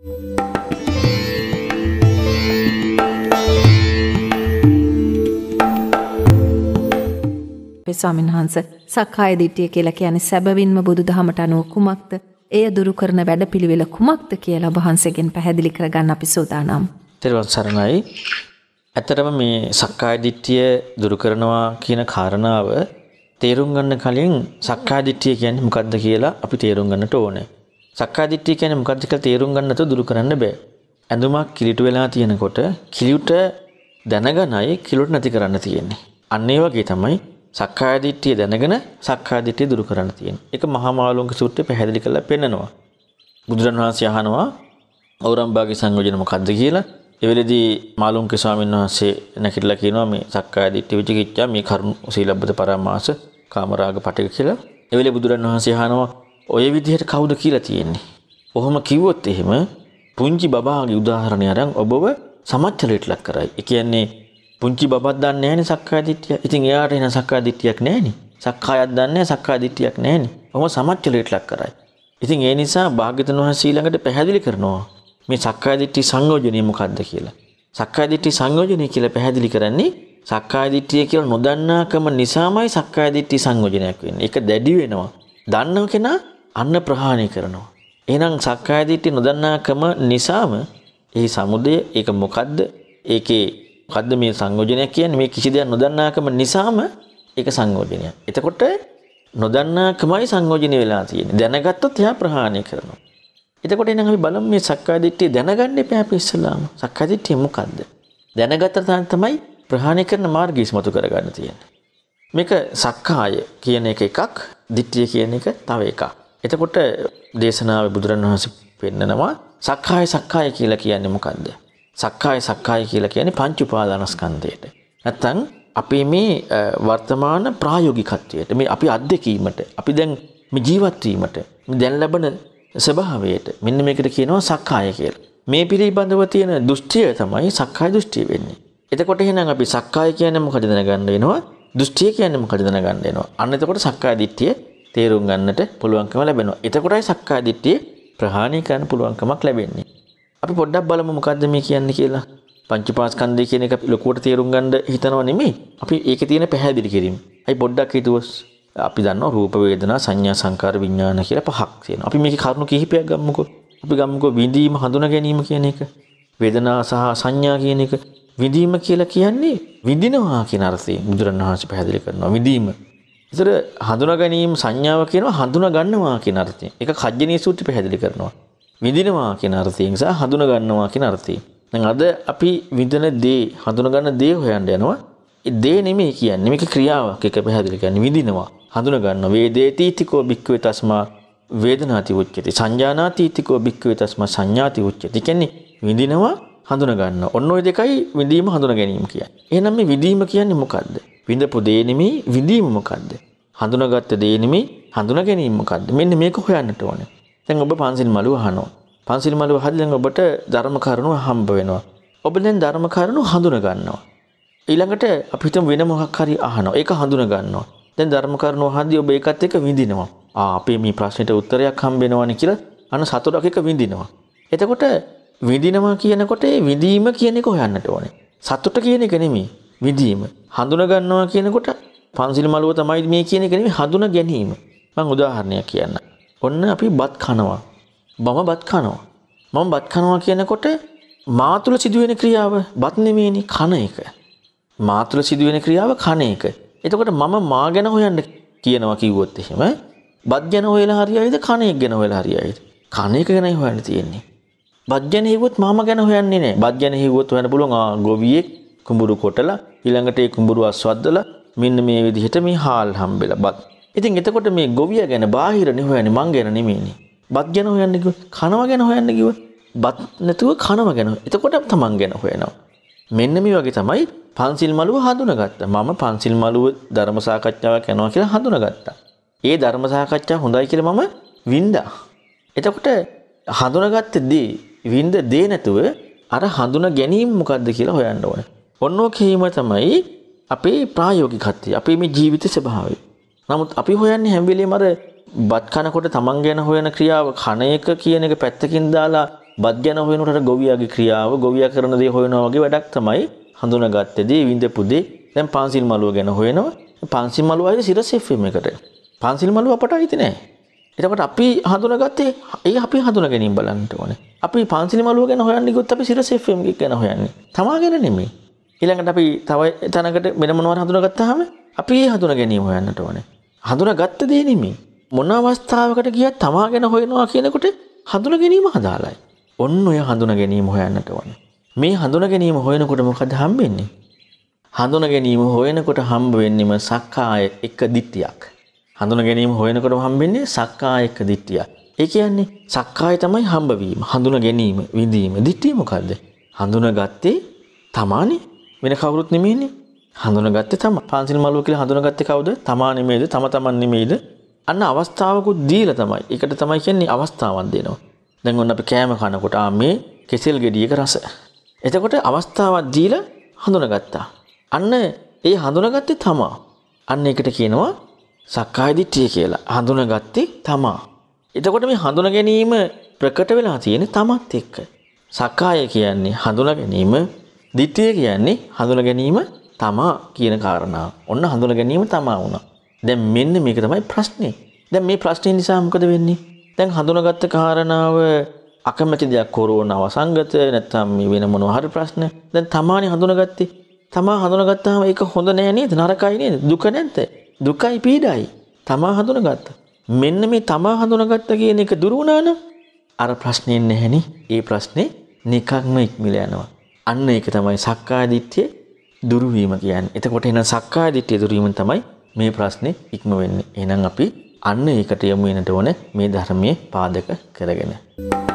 ස්වාමීන් වහන්සේ සක්කාය දිට්ඨිය කියලා කියන්නේ සැබවින්ම බුදුදහමට අනුව කුමක්ද? එය දුරු කරන වැඩපිළිවෙල කුමක්ද කියලා වහන්සේගෙන් පැහැදිලි කරගන්න අපි සූදානම්. ත්‍රිවන් සරණයි. ඇත්තටම මේ සක්කාය දිට්ඨිය දුරු කරනවා කියන කාරණාව තේරුම් ගන්න කලින් සක්කාය දිට්ඨිය කියන්නේ මොකක්ද කියලා අපි තේරුම් ගන්නට ඕනේ. සක්කාය දිට්ඨිය කියන්නේ මොකක්ද කියලා තේරුම් ගන්න නැතුව දුරු කරන්න බෑ. ඇඳුමක් කිලිටු වෙලා තියෙනකොට කිලිට දැනගනයි කිලිට නැති කරන්න තියෙන්නේ. අන්න ඒ වගේ තමයි සක්කාය දිට්ඨිය දැනගෙන සක්කාය දිට්ඨිය දුරු කරන්න තියෙන්නේ. ඒක මහා මාළුන්ගේ සූත්‍රයේ පැහැදිලි කරලා පෙන්නනවා. බුදුරණන් වහන්සේ අහනවා ඖරම්බාගේ සංයෝජන මොකක්ද කියලා. ඒ වෙලෙදී මාළුන්ගේ ස්වාමීන් වහන්සේ නැකිටලා කියනවා මේ සක්කාය දිට්ඨි විචිකිච්ඡා මේ කරුණු සීලබ්බත පරාමාස කාමරාග පටික කියලා. ඒ වෙලේ බුදුරණන් වහන්සේ අහනවා ඔය විදිහට කවුද කියලා තියෙන්නේ. ඔහොම කිව්වොත් එහෙම පුංචි බබාගේ උදාහරණය අරන් ඔබව සමච්චලයට ලක් කරයි. ඒ කියන්නේ පුංචි බබක් දන්නේ නැහැනේ සක්කාය දිට්ඨිය. ඉතින් එයාට එන සක්කාය දිට්ඨියක් නැහැනේ. සක්කායක් දන්නේ නැහැ සක්කාය දිට්ඨියක් නැහැනේ. ඔහොම සමච්චලයට ලක් කරයි. ඉතින් ඒ නිසා භාග්‍යවතුන් වහන්සේ ළඟට පැහැදිලි කරනවා මේ සක්කාය දිට්ඨි සංයෝජනය මොකක්ද කියලා. සක්කාය දිට්ඨි සංයෝජනය කියලා පැහැදිලි කරන්නේ සක්කාය දිට්ඨිය කියලා නොදන්නාකම නිසාමයි සක්කාය දිට්ඨි සංයෝජනයක් වෙන්නේ. ඒක දැඩි වෙනවා. දන්නව කෙනා අන්න ප්‍රහාණය කරනවා. එහෙනම් සක්කාය දිට්ඨි නොදන්නාකම නිසාම ඒ සමුදය ඒක මොකද්ද? ඒකේ මොකද්ද මේ සංයෝජනයක් කියන්නේ? මේ කිසි දෙයක් නොදන්නාකම නිසාම ඒක සංයෝජනයක්. එතකොට නොදන්නාකමයි සංයෝජනය වෙලා තියෙන්නේ. දැනගත්තොත් එයා ප්‍රහාණය කරනවා. එතකොට එහෙනම් අපි බලමු මේ සක්කාය දිට්ඨිය දැනගන්න එපා අපි ඉස්සලාම. සක්කාය දිට්ඨිය මොකද්ද? දැනගත්ත තමයි ප්‍රහාණය කරන මාර්ගය ඉස්මතු කරගන්න තියෙන්නේ. මේක සක්කාය කියන එකක්, දිට්ඨිය කියන එක තව එකක්. එතකොට දේශනාවේ බුදුරණවහන්සේ පෙන්නනවා සක්කාය කියලා කියන්නේ මොකද්ද? සක්කාය කියලා කියන්නේ පංච උපාදානස්කන්ධයට. නැත්තම් අපි මේ වර්තමාන ප්‍රායෝගිකත්වයට, මේ අපි අත්දැකීමට, අපි දැන් මේ ජීවත් වීමට, මේ දැන් ලැබෙන ස්වභාවයට මෙන්න මේකට කියනවා සක්කාය කියලා. මේ පිළිබඳව තියෙන දෘෂ්ටිය තමයි සක්කාය දෘෂ්ටිය වෙන්නේ. එතකොට එහෙනම් අපි සක්කාය කියන්නේ මොකද දැනගන්න වෙනවා? දෘෂ්ටිය කියන්නේ මොකද දැනගන්න වෙනවා? අන්න එතකොට සක්කාය දිට්ඨිය තේරුම් ගන්නට පුළුවන්කම ලැබෙනවා. එතකොටයි සක්කාය දිට්ඨිය ප්‍රහාණය කරන්න පුළුවන්කමක් ලැබෙන්නේ. අපි පොඩ්ඩක් බලමු මොකද්ද මේ කියන්නේ කියලා. පංචපාස්කන්ධය කියන එක ලොකුවට තේරුම් ගන්න හිතනවා නෙමෙයි. අපි ඒකේ තියෙන පැහැදිලි කිරීම. අයි පොඩ්ඩක් හිතුවොත් අපි දන්නවා රූප වේදනා සංඥා සංකාර විඥාන කියලා පහක් තියෙනවා. අපි මේකේ කරුණු කිහිපයක් ගමුකෝ. අපි ගමුකෝ විඳීම හඳුනා ගැනීම කියන එක. වේදනා සහ සංඥා කියන එක. විඳීම කියලා කියන්නේ විඳිනවා කියන අර්ථයෙන් බුදුරණවහන්සේ පැහැදිලි කරනවා. විඳීම. ඒතර හඳුනා ගැනීම සංඥාව කියනවා හඳුනා ගන්නවා කියන අර්ථයෙන්. ඒක කජ්ජනීය සූත්‍රය පැහැදිලි කරනවා. විඳිනවා කියන අර්ථයෙන් සහ හඳුනා ගන්නවා කියන අර්ථයෙන්. දැන් අද අපි විඳින දේ හඳුනා ගන්න දේ හොයන්න යනවා. ඒ දේ නෙමෙයි කියන්නේ මේක ක්‍රියාවක් එක පැහැදිලි කියන්නේ විඳිනවා. හඳුනා ගන්නවා. වේදේතිතිකෝ භික්ඛවේ තස්මා වේදනාති උච්චති. සංජානාතිතිකෝ භික්ඛවේ තස්මා සංඥාති උච්චති. කියන්නේ විඳිනවා හඳුනා ගන්නවා. ඔන්න ඔය දෙකයි විඳීම හඳුනා ගැනීම කියන්නේ. එහෙනම් මේ විඳීම කියන්නේ මොකද්ද? විඳපු දේ නෙමෙයි විඳීම මොකද්ද? හඳුනාගත්ත දේ නෙමෙයි හඳුනා ගැනීම මොකද්ද? මෙන්න මේක හොයන්නට ඕනේ. දැන් ඔබ පන්සිල් මළුව අහනවා. පන්සිල් මළුව අහද්දී දැන් ඔබට ධර්ම කරුණු හම්බ වෙනවා. ඔබ දැන් ධර්ම කරුණු හඳුනා ගන්නවා. ඊළඟට අපි හිතමු වෙන මොකක් හරි අහනවා. ඒක හඳුනා ගන්නවා. දැන් ධර්ම කරුණු අහද්දී ඔබ ඒකත් එක්ක විඳිනවා. අපේ මේ ප්‍රශ්නෙට උත්තරයක් හම්බ වෙනවනේ කියලා අන්න සතුටක් එක විඳිනවා. එතකොට විඳිනවා කියනකොට ඒ විඳීම කියන එක හොයන්නට ඕනේ. සතුට කියන එක නෙමෙයි විඳීම. හඳුනා ගන්නවා කියනකොට පන්සිල් මළුව තමයි මේ කියන එක නෙමෙයි හඳුනා ගැනීම. මම උදාහරණයක් කියන්නම්. ඔන්න අපි බත් කනවා. මම බත් කනවා. මම බත් කනවා කියනකොට මා තුළ සිදුවෙන ක්‍රියාව බත් නෙමෙයිනේ කන එක. මා තුළ සිදුවෙන ක්‍රියාව කන එක. එතකොට මම මා ගැන හොයන්න කියනවා කිව්වොත් එහෙම බත් ගැන හොයලා හරියයිද කන එක ගැන හොයලා හරියයිද? කන එක ගැනයි හොයන්න තියෙන්නේ. බත් ගැන හිව්වොත් මම ගැන හොයන්නේ නැහැ. බත් ගැන හිව්වොත් හොයන්න පුළුවන් ගොවියෙක් කුඹුරු කොටලා ඊළඟට ඒ කුඹුරු අස්වද්දලා මෙන්න මේ විදිහට මේ හාල් හම්බෙලා බත්. ඉතින් එතකොට මේ ගොවියා ගැන බාහිරනේ හොයන්නේ මං ගැන නෙමෙයිනේ. බත් ගැන හොයන්න කිව්ව කනවා ගැන හොයන්න කිව්ව බත් නැතුව කනවා ගැන. එතකොට තමන් ගැන හොයනවා. මෙන්න මේ වගේ තමයි පන්සිල් මළුව හඳුනාගත්තා. මම පන්සිල් මළුව ධර්ම සාකච්ඡාවක් කරනවා කියලා හඳුනාගත්තා. ඒ ධර්ම සාකච්ඡාව හොඳයි කියලා මම වින්දා. එතකොට හඳුනාගත්ත දේ වින්ද දේ නැතුව අර හඳුනා ගැනීම මොකද්ද කියලා හොයන්න ඕනේ. ඔන්නෝකේම තමයි අපේ ප්‍රායෝගිකත්වය. අපේ මේ ජීවිත ස්වභාවය. නමුත් අපි හොයන්නේ හැම වෙලෙම අර බත් කනකොට තමන් ගැන හොයන ක්‍රියාව කන එක කියන එක පැත්තකින් දාලා බත් ගැන හොයනකොට ගොවියාගේ ක්‍රියාව ගොවියා කරන දේ හොයනවා වගේ වැඩක් තමයි හඳුනාගත්තේදී විඳපු දේ. දැන් පන්සිල් මළුව ගැන හොයනවා. පන්සිල් මළුව ආයේ සිරස FM එකට. පන්සිල් මළුව අපට අයිති නෑ. එතකොට අපි හඳුනාගත්තේ ඒ අපි හඳුනා ගැනීම බලන්න ඕනේ. අපි පන්සිල් මළුව ගැන හොයන්නේ ගොත් අපි සිරස FM එක ගැන හොයන්නේ. තමා ගැන නෙමෙයි. ඊළඟට අපි තව තැනකට වෙන මොනවාර හඳුනාගත්තාම අපි ඒ හඳුනා ගැනීම හොයන්නට ඕනේ. හඳුනාගත්ත දේ නෙමෙයි. මොන අවස්ථාවකට ගියත් තමා ගැන හොයනවා කියනකොට හඳුනා ගැනීම හදාලයි. ඔන්න ඔය හඳුනා ගැනීම හොයන්නට ඕනේ. මේ හඳුනා ගැනීම හොයනකොට මොකද හම්බෙන්නේ? හඳුනා ගැනීම හොයනකොට හම්බ වෙන්නේම සක්කාය එක දිට්ඨියක්. හඳුනා ගැනීම හොයනකොට හම්බෙන්නේ සක්කාය එක දිට්ඨියක්. ඒ කියන්නේ සක්කාය තමයි හම්බ වීම. හඳුනා ගැනීම, විඳීම. දිට්ඨිය මොකද්ද? හඳුනාගත්තේ තමානේ. වෙන කවුරුත් නෙමෙයිනේ. හඳුනාගත්තේ තමා. පන්සිල් මළුව කියලා හඳුනාගත්තේ කවුද? තමා නෙමෙයිද? තමන් නෙමෙයිද? අන්න අවස්ථාවකුත් දීලා තමයි. ඒකට තමයි කියන්නේ අවස්ථාවක් දෙනවා. දැන් ඔන්න අපි කෑම කනකොට මේ කෙසෙල් ගෙඩියක රස. එතකොට අවස්ථාවක් දීලා හඳුනාගත්තා. අන්න ඒ හඳුනාගත්තේ තමා. අන්න ඒකට කියනවා සක්කාය දිට්ඨිය කියලා. හඳුනාගත්තේ තමා. එතකොට මේ හඳුනා ගැනීම ප්‍රකට වෙලා තියෙන්නේ තමත් එක්ක. සක්කාය කියන්නේ හඳුනා ගැනීම, දිට්ඨිය කියන්නේ හඳුනා ගැනීම තමා කියන කාරණාව. ඔන්න හඳුනා ගැනීම තමා වුණා. දැන් මෙන්න මේක තමයි ප්‍රශ්නේ. දැන් මේ ප්‍රශ්නේ නිසා මොකද වෙන්නේ? දැන් හඳුනාගත්ත කාරණාව අකමැති දෙයක් කොරෝනාව සංගත නැත්නම් මේ වෙන මොනවා හරි ප්‍රශ්න. දැන් තමානේ හඳුනාගත්තේ. තමා හඳුනාගත්තාම ඒක හොඳ නෑ නේද? නරකයි නේද? දුක නැද්ද? දුකයි පීඩයි. තමා හඳුනාගත්තා. මෙන්න මේ තමා හඳුනාගත්ත කියන එක දුරු වුණා නම් අර ප්‍රශ්නේ නැහෙනේ. ඒ ප්‍රශ්නේ නිකක්ම ඉක්මලා යනවා. අන්න ඒක තමයි සක්කාය දිට්ඨිය දුරු වීම කියන්නේ. එතකොට එහෙනම් සක්කාය දිට්ඨිය දුරු වීම තමයි මේ ප්‍රශ්නේ ඉක්ම වෙන්නේ. එහෙනම් අපි අන්න ඒකට යමු වෙනට ඕනේ මේ ධර්මයේ පාදක කරගෙන.